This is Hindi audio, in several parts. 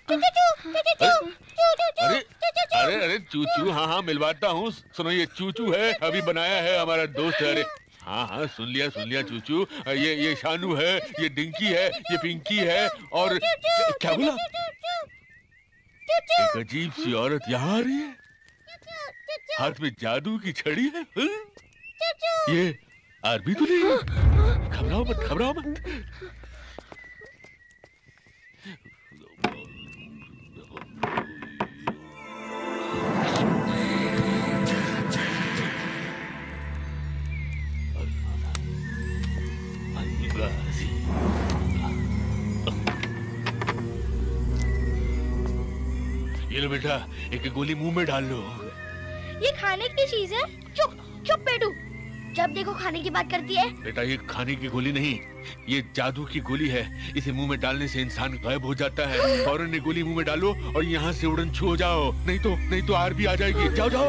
अरे अरे अरे चूचू, हाँ हाँ मिलवाता हूँ। सुनो ये चूचू है, अभी बनाया है हमारा दोस्त है। अरे हाँ हाँ सुन लिया चूचू। ये शानू है, ये डिंकी है, ये पिंकी है और क्या बोला? एक अजीब सी औरत यहाँ आ रही है, हाथ में जादू की छड़ी है। ये आरबी तो नहीं? घबराओ मत, घबराओ मत। ये लो बेटा, एक गोली मुंह में डाल लो। ये खाने की चीज है? चुप चुप बेटू, जब देखो खाने की बात करती है। बेटा ये खाने की गोली नहीं, ये जादू की गोली है। इसे मुंह में डालने से इंसान गायब हो जाता है। फौरन ये गोली मुंह में डालो और यहाँ से उड़न छू हो जाओ, नहीं तो आरबी आ जाएगी। जाओ जाओ।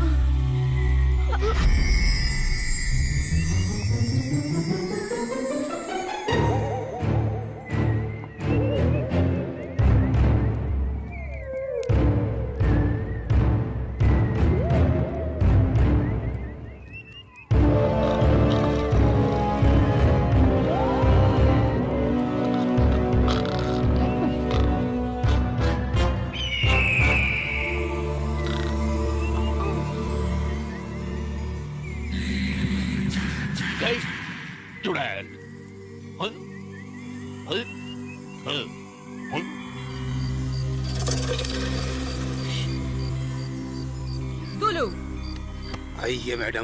आइए मैडम।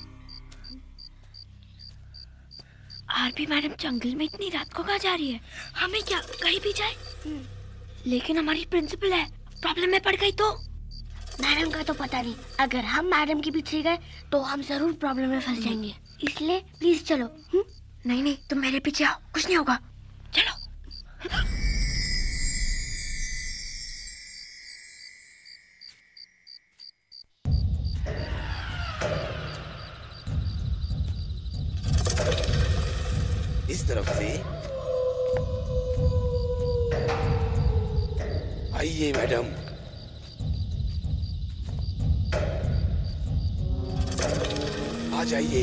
आरबी मैडम जंगल में इतनी रात को कहाँ जा रही है? हमें क्या कहीं भी जाए? लेकिन हमारी प्रिंसिपल है, प्रॉब्लम में पड़ गई तो? मैडम का तो पता नहीं, अगर हम मैडम के पीछे गए तो हम जरूर प्रॉब्लम में फंस जाएंगे। इसलिए प्लीज चलो। नहीं तुम मेरे पीछे आओ, कुछ नहीं होगा। चलो। इस तरफ से आइए मैडम। आ जाइए।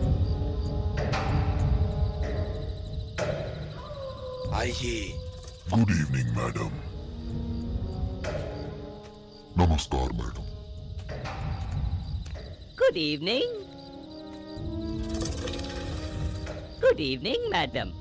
आइए। Good evening madam. नमस्कार madam. Good evening. Good evening madam.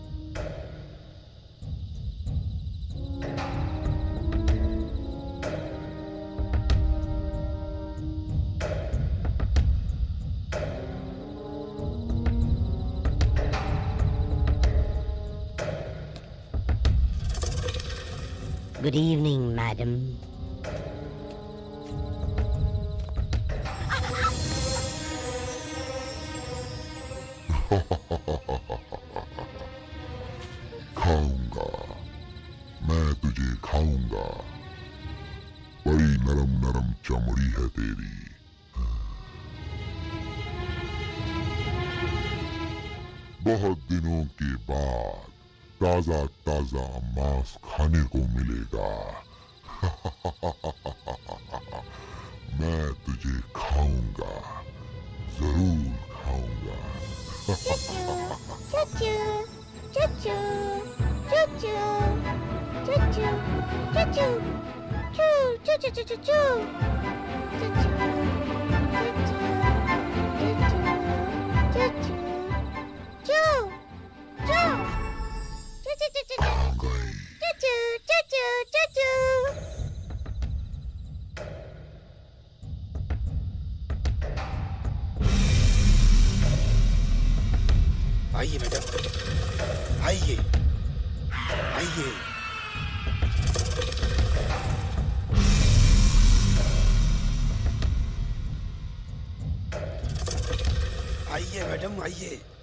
Good evening, madam. खाऊंगा, मैं तुझे खाऊंगा। बड़ी नरम नरम चमड़ी है तेरी। बहुत दिनों के बाद ताजा ताजा मांस खाने को मिलेगा। मैं तुझे खाऊंगा, जरूर खाऊंगा। चुचू, चुचू, चुचू, चुचू, चुचू, चुचू, चुचू, चुचू, चुचू, आइए मैडम, आइए आइए। आइए मैडम आइए।